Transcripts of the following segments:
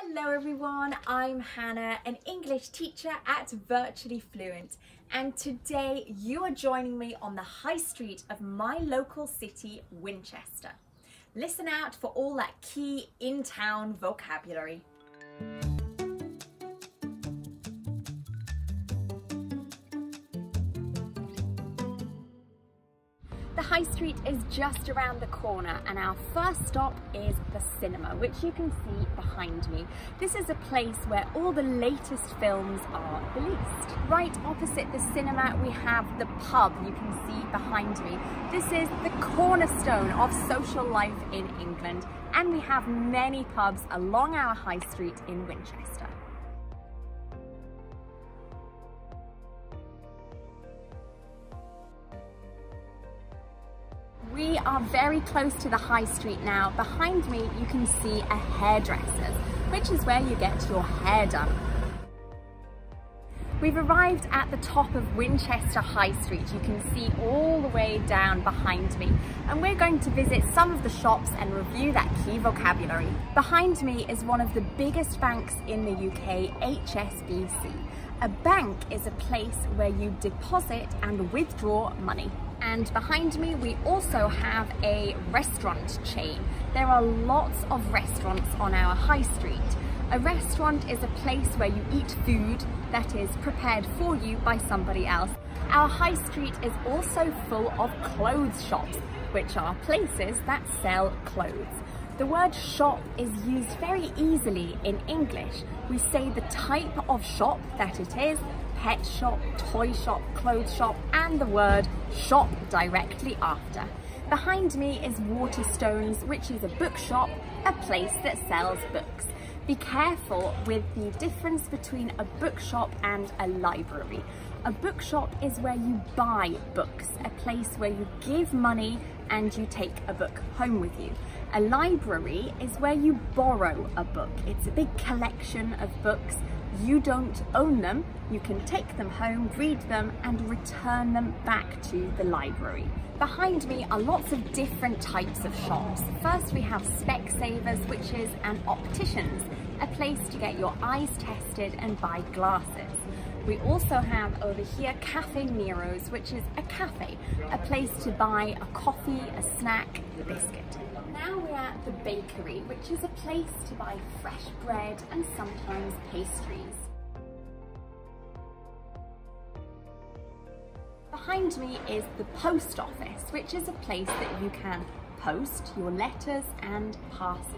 Hello everyone, I'm Hannah, an English teacher at Virtually Fluent, and today you are joining me on the high street of my local city, Winchester. Listen out for all that key in-town vocabulary. The high street is just around the corner and our first stop is the cinema, which you can see behind me. This is a place where all the latest films are released. Right opposite the cinema we have the pub you can see behind me. This is the cornerstone of social life in England, and we have many pubs along our high street in Winchester. We are very close to the high street now. Behind me you can see a hairdresser's, which is where you get your hair done. We've arrived at the top of Winchester High Street. You can see all the way down behind me, and we're going to visit some of the shops and review that key vocabulary. Behind me is one of the biggest banks in the UK, HSBC. A bank is a place where you deposit and withdraw money. And behind me we also have a restaurant chain. There are lots of restaurants on our high street. A restaurant is a place where you eat food that is prepared for you by somebody else. Our high street is also full of clothes shops, which are places that sell clothes. The word shop is used very easily in English. We say the type of shop that it is: pet shop, toy shop, clothes shop, and the word shop directly after. Behind me is Waterstones, which is a bookshop, a place that sells books. Be careful with the difference between a bookshop and a library. A bookshop is where you buy books, a place where you give money and you take a book home with you. A library is where you borrow a book. It's a big collection of books. You don't own them. You can take them home, read them, and return them back to the library. Behind me are lots of different types of shops. First we have Specsavers, which is an optician's, a place to get your eyes tested and buy glasses. We also have over here Cafe Nero's, which is a cafe, a place to buy a coffee, a snack, a biscuit. Now we're at the bakery, which is a place to buy fresh bread and sometimes pastries. Behind me is the post office, which is a place that you can post your letters and parcels.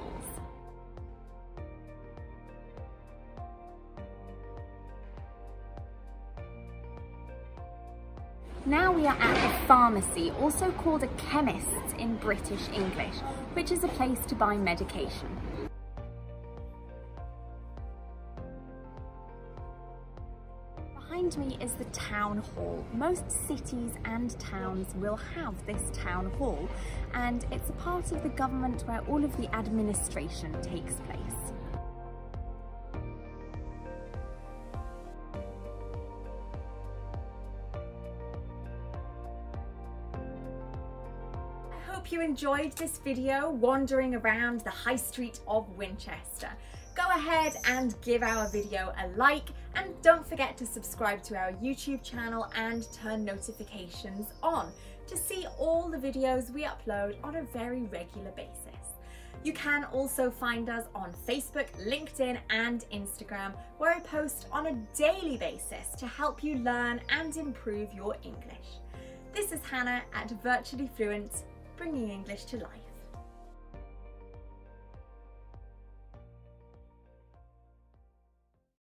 Now we are at the pharmacy, also called a chemist's in British English, which is a place to buy medication. Behind me is the town hall. Most cities and towns will have this town hall, and it's a part of the government where all of the administration takes place. Hope you enjoyed this video wandering around the high street of Winchester. Go ahead and give our video a like, and don't forget to subscribe to our YouTube channel and turn notifications on to see all the videos we upload on a very regular basis. You can also find us on Facebook, LinkedIn and Instagram, where I post on a daily basis to help you learn and improve your English. This is Hannah at Virtually Fluent, bringing English to life.